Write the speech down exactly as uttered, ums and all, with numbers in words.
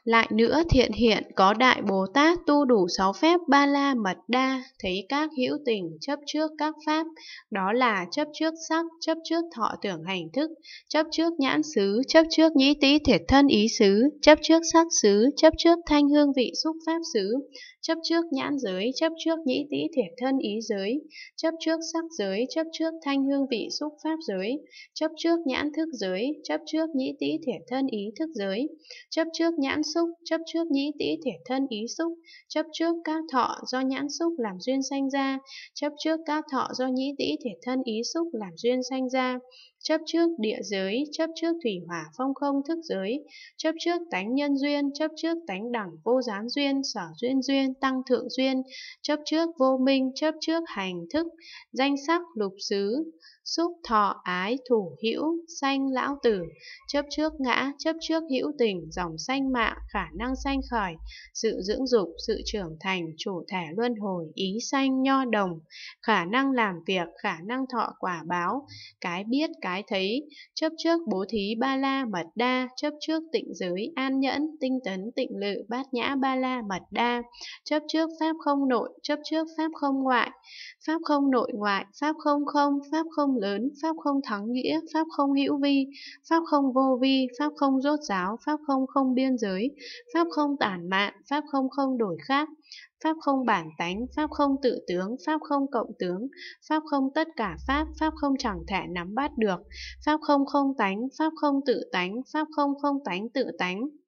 Lại nữa thiện hiện có Đại Bồ Tát tu đủ sáu phép Ba La Mật Đa, thấy các hữu tình chấp trước các pháp, đó là chấp trước sắc, chấp trước thọ tưởng hành thức, chấp trước nhãn xứ, chấp trước nhĩ tý thiệt thân ý xứ, chấp trước sắc xứ, chấp trước thanh hương vị xúc pháp xứ, chấp trước nhãn giới, chấp trước nhĩ tý thiệt thân ý giới, chấp trước sắc giới, chấp trước thanh hương vị xúc pháp giới, chấp trước nhãn thức giới, chấp trước nhĩ tý thiệt thân ý thức giới, chấp trước nhãn xúc, chấp trước nhĩ tĩ thiệt thân ý xúc, chấp trước các thọ do nhãn xúc làm duyên sanh ra, chấp trước các thọ do nhĩ tĩ thiệt thân ý xúc làm duyên sanh ra, chấp trước địa giới, chấp trước thủy hỏa phong không thức giới, chấp trước tánh nhân duyên, chấp trước tánh đẳng vô gián duyên, sở duyên duyên, tăng thượng duyên, chấp trước vô minh, chấp trước hành thức, danh sắc lục xứ, xúc thọ ái thủ hữu sanh lão tử, chấp trước ngã, chấp trước hữu tình, dòng sanh mạng, khả năng sanh khởi, sự dưỡng dục, sự trưởng thành, chủ thể luân hồi, ý sanh nho đồng, khả năng làm việc, khả năng thọ quả báo, cái biết, cái thấy, chấp trước bố thí ba la mật đa, chấp trước tịnh giới, an nhẫn, tinh tấn, tịnh lự, bát nhã ba la mật đa, chấp trước pháp không nội, chấp trước pháp không ngoại, pháp không nội ngoại, pháp không không, pháp không lớn, pháp không thắng nghĩa, pháp không hữu vi, pháp không vô vi, pháp không rốt ráo, pháp không không biên giới, pháp không tản mạn, pháp không không đổi khác, pháp không bản tánh, pháp không tự tướng, pháp không cộng tướng, pháp không tất cả pháp, pháp không chẳng thể nắm bắt được, pháp không không tánh, pháp không tự tánh, pháp không không tánh tự tánh,